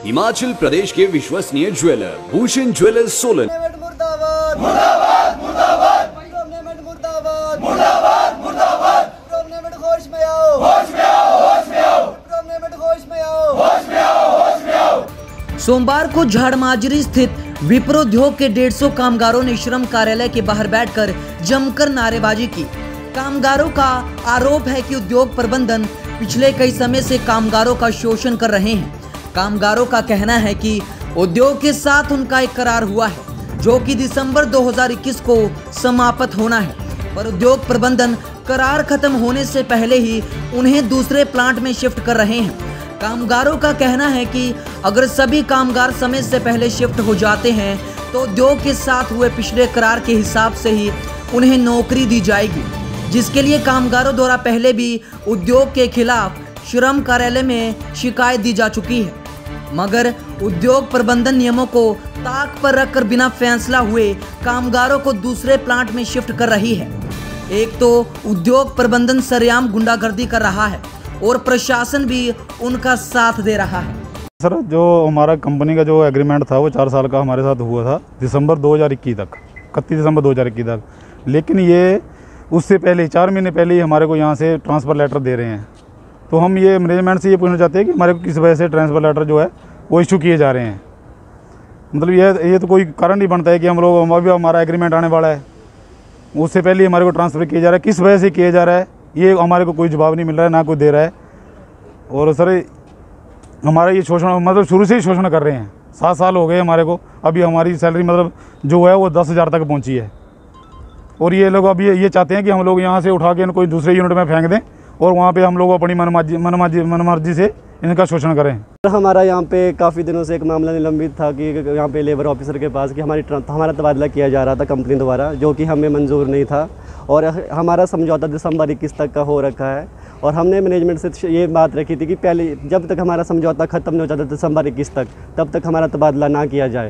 हिमाचल प्रदेश के विश्वसनीय jeweller Bhushan jewellers Solan. मुर्दाबाद मुर्दाबाद मुर्दाबाद मुर्दाबाद मुर्दाबाद मुर्दाबाद होश में आओ होश में आओ होश में आओ होश में आओ होश में आओ होश में आओ। सोमवार को झाड़माजरी स्थित विप्रो उद्योग के 150 कामगारों ने श्रम कार्यालय के बाहर बैठकर जमकर नारेबाजी की। कामगारों का आरोप है कि उद्योग प्रबंधन पिछले कई समय से कामगारों का शोषण कर रहे हैं। कामगारों का कहना है कि उद्योग के साथ उनका एक करार हुआ है जो कि दिसंबर 2021 को समाप्त होना है, पर उद्योग प्रबंधन करार खत्म होने से पहले ही उन्हें दूसरे प्लांट में शिफ्ट कर रहे हैं। कामगारों का कहना है कि अगर सभी कामगार समय से पहले शिफ्ट हो जाते हैं तो उद्योग के साथ हुए पिछले करार के हिसाब से ही उन्हें नौकरी दी जाएगी, जिसके लिए कामगारों द्वारा पहले भी उद्योग के खिलाफ श्रम कार्यालय में शिकायत दी जा चुकी है, मगर उद्योग प्रबंधन नियमों को ताक पर रखकर बिना फैसला हुए कामगारों को दूसरे प्लांट में शिफ्ट कर रही है। एक तो उद्योग प्रबंधन सरेआम गुंडागर्दी कर रहा है और प्रशासन भी उनका साथ दे रहा है। सर, जो हमारा कंपनी का जो एग्रीमेंट था वो 4 साल का हमारे साथ हुआ था दिसंबर 2021 तक, 31 दिसंबर 2021 तक। लेकिन ये उससे पहले 4 महीने पहले ही हमारे को यहाँ से ट्रांसफ़र लेटर दे रहे हैं। तो हम ये मैनेजमेंट से ये पूछना चाहते हैं कि हमारे को किस वजह से ट्रांसफ़र लेटर जो है वो इशू किए जा रहे हैं। मतलब ये तो कोई कारण नहीं बनता है कि हम लोग अभी हमारा एग्रीमेंट आने वाला है, उससे पहले ही हमारे को ट्रांसफ़र किया जा रहा है। किस वजह से किया जा रहा है ये हमारे को कोई जवाब नहीं मिल रहा है, ना कोई दे रहा है। और सर, हमारा ये शोषण मतलब शुरू से ही शोषण कर रहे हैं। 7 साल हो गए हमारे को। अभी हमारी सैलरी मतलब जो है वो 10,000 तक पहुँची है। और ये लोग अभी ये चाहते हैं कि हम लोग यहाँ से उठा के कोई दूसरे यूनिट में फेंक दें और वहाँ पे हम लोग अपनी मनमर्जी से इनका शोषण करें। हमारा यहाँ पे काफ़ी दिनों से एक मामला निलंबित था कि यहाँ पे लेबर ऑफिसर के पास कि हमारा तबादला किया जा रहा था कंपनी द्वारा, जो कि हमें मंजूर नहीं था। और हमारा समझौता दिसंबर 21 तक का हो रखा है। और हमने मैनेजमेंट से ये बात रखी थी कि पहले जब तक हमारा समझौता ख़त्म नहीं हो जाता दिसंबर 21 तक, तब तक हमारा तबादला ना किया जाए।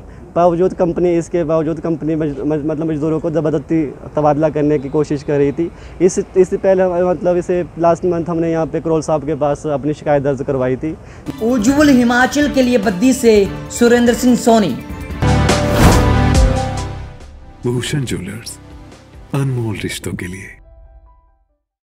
इसके बावजूद कंपनी मतलब मजदूरों को ज़बरदस्ती तबादला करने की कोशिश कर रही थी। इससे पहले मतलब इसे लास्ट मंथ हमने यहाँ पे करोल साहब के पास अपनी शिकायत दर्ज करवाई थी। उज्जवल हिमाचल के लिए बद्दी से सुरेंद्र सिंह सोनी। भूषण ज्वेलर्स, अनमोल रिश्तों के लिए।